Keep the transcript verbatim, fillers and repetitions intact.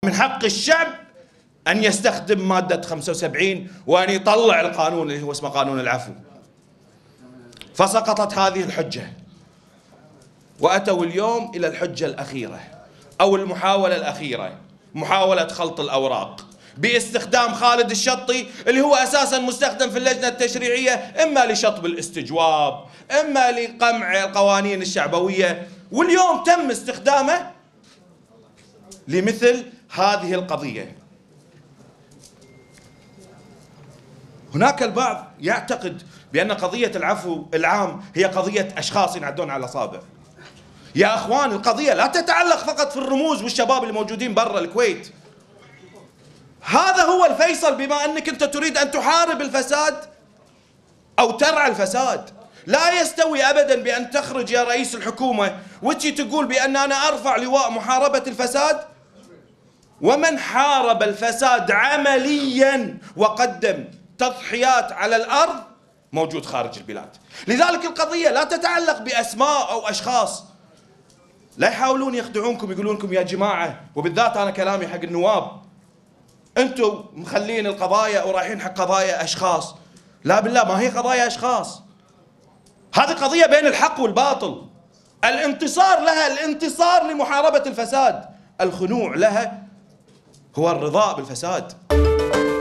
من حق الشعب أن يستخدم مادة خمسة وسبعين وأن يطلع القانون اللي هو اسمه قانون العفو. فسقطت هذه الحجة وأتوا اليوم إلى الحجة الأخيرة أو المحاولة الأخيرة، محاولة خلط الأوراق باستخدام خالد الشطي اللي هو أساسا مستخدم في اللجنة التشريعية إما لشطب الاستجواب إما لقمع القوانين الشعبوية، واليوم تم استخدامه لمثل هذه القضية. هناك البعض يعتقد بأن قضية العفو العام هي قضية أشخاص ينعدون على الأصابع. يا أخوان، القضية لا تتعلق فقط في الرموز والشباب اللي موجودين برا الكويت. هذا هو الفيصل، بما أنك أنت تريد أن تحارب الفساد أو ترعى الفساد. لا يستوي أبدا بأن تخرج يا رئيس الحكومة وتجي تقول بأن أنا أرفع لواء محاربة الفساد، ومن حارب الفساد عمليا وقدم تضحيات على الأرض موجود خارج البلاد. لذلك القضية لا تتعلق بأسماء أو أشخاص. لا يحاولون يخدعونكم، يقولون لكم يا جماعة، وبالذات أنا كلامي حق النواب، أنتم مخلين القضايا ورايحين حق قضايا أشخاص. لا بالله، ما هي قضايا أشخاص، هذه قضية بين الحق والباطل. الانتصار لها الانتصار لمحاربة الفساد، الخنوع لها هو الرضا بالفساد.